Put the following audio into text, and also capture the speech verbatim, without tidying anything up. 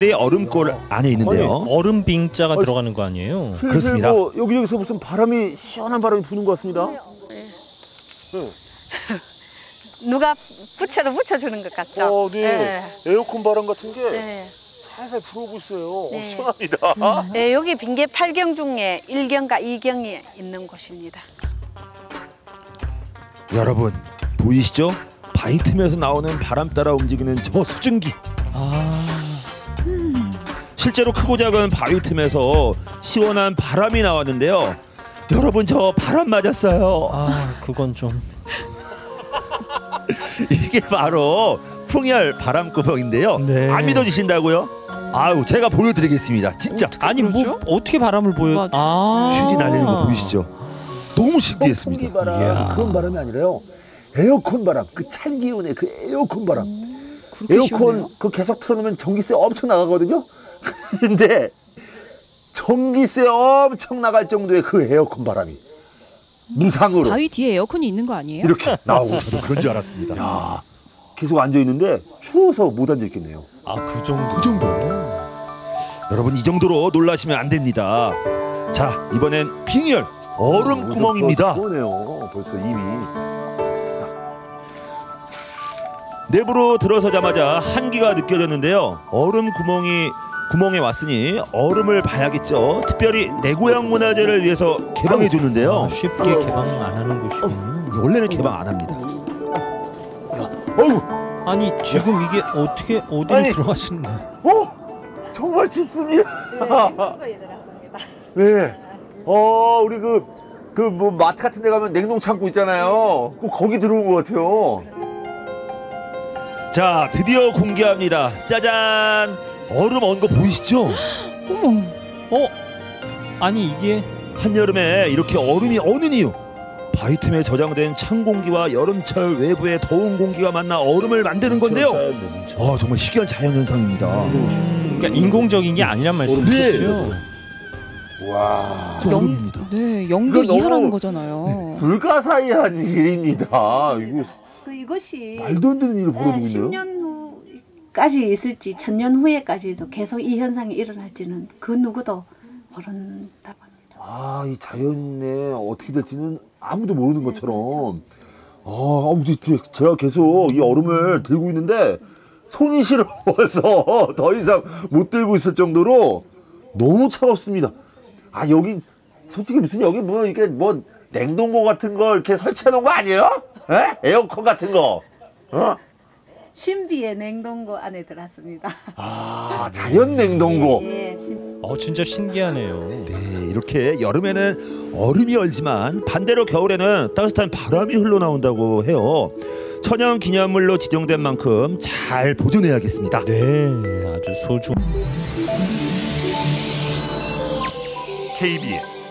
얼음골 안에 있는데요. 얼음 빙자가 어, 들어가는 거 아니에요? 그렇습니다. 뭐 여기저기서 무슨 바람이 시원한 바람이 부는 것 같습니다. 네. 누가 부채로 붙여주는 것 같죠? 어, 네. 네. 에어컨 바람 같은 게 네. 살살 불어오고 있어요. 네. 어, 시원합니다. 네, 여기 빙계 팔 경 중에 일 경과 이 경이 있는 곳입니다. 여러분 보이시죠? 바위 틈에서 나오는 바람 따라 움직이는 저 수증기. 아, 실제로 크고 작은 바위 틈에서 시원한 바람이 나왔는데요. 여러분 저 바람 맞았어요. 아 그건 좀. 이게 바로 풍열 바람구멍인데요. 네. 안 믿어지신다고요? 아유 제가 보여드리겠습니다. 진짜 아니 뭐 어떻게 바람을 보여? 맞아. 아, 휴지 날리는 거 보이시죠? 너무 신기했습니다. 풍기 바람 이야. 그런 바람이 아니라요. 에어컨 바람, 그 찬 기운의 그 에어컨 바람. 그렇게 에어컨 시원해요? 그 계속 틀어놓으면 전기세 엄청 나가거든요. 근데 전기세 엄청 나갈 정도의 그 에어컨 바람이 무상으로 바위 뒤에 에어컨이 있는 거 아니에요? 이렇게 나오고 저도 그런 줄 알았습니다. 야, 계속 앉아 있는데 추워서 못 앉아 있겠네요. 아 그 정도. 그 정도. 여러분 이 정도로 놀라시면 안 됩니다. 자 이번엔 빙열 얼음 구멍입니다. 시원해요. 벌써 이미. 내부로 들어서자마자 한기가 느껴졌는데요. 얼음 구멍이 구멍에 왔으니 얼음을 봐야겠죠. 특별히 내 고향 문화재를 위해서 개방해 줬는데요. 아, 쉽게 개방 안 하는 곳이군요. 원래는 개방 안 합니다. 어우, 아니 지금 이게 어떻게 어디로 아니. 들어가시는 거예요? 어, 정말 춥습니다. 거기에 들어갔습니다. 네. 어, 우리 그 그 뭐 마트 같은 데 가면 냉동 창고 있잖아요. 꼭 거기 들어온 것 같아요. 자 드디어 공개합니다. 짜잔! 얼음 언 거 보이시죠? 어머. 어? 아니 이게 한여름에 이렇게 얼음이 어는 이유. 바위 틈에 저장된 찬 공기와 여름철 외부의 더운 공기가 만나 얼음을 만드는 건데요. 아 정말 희귀한 자연 현상입니다. 그러니까 인공적인 게 아니란 말씀이시죠? 와, 저 얼음입니다. 네, 영도 이거 너무- 이하라는 거잖아요. 불가사의한 일입니다. 이거 그 이것이 말도 안 되는 일을 벌어지고 십 있네요. 년 후까지 있을지 천년 후에까지도 계속 이 현상이 일어날지는 그 누구도 모른다고 합니다. 아, 이 자연에 어떻게 될지는 아무도 모르는 것처럼. 아, 아우, 제- 제가 계속 이 얼음을 들고 있는데 손이 시려워서 더 이상 못 들고 있을 정도로 너무 차갑습니다. 아, 여기 솔직히 무슨 여기 뭐 이게 뭐 냉동고 같은 거 이렇게 설치해 놓은 거 아니에요? 에? 에어컨 같은 거. 어? 신비의 냉동고 안에 들어왔습니다. 아, 자연 냉동고. 예, 신- 어 진짜 신기하네요. 네, 이렇게 여름에는 얼음이 얼지만 반대로 겨울에는 따뜻한 바람이 흘러나온다고 해요. 천연 기념물로 지정된 만큼 잘 보존해야겠습니다. 네, 아주 소중. 케이비에스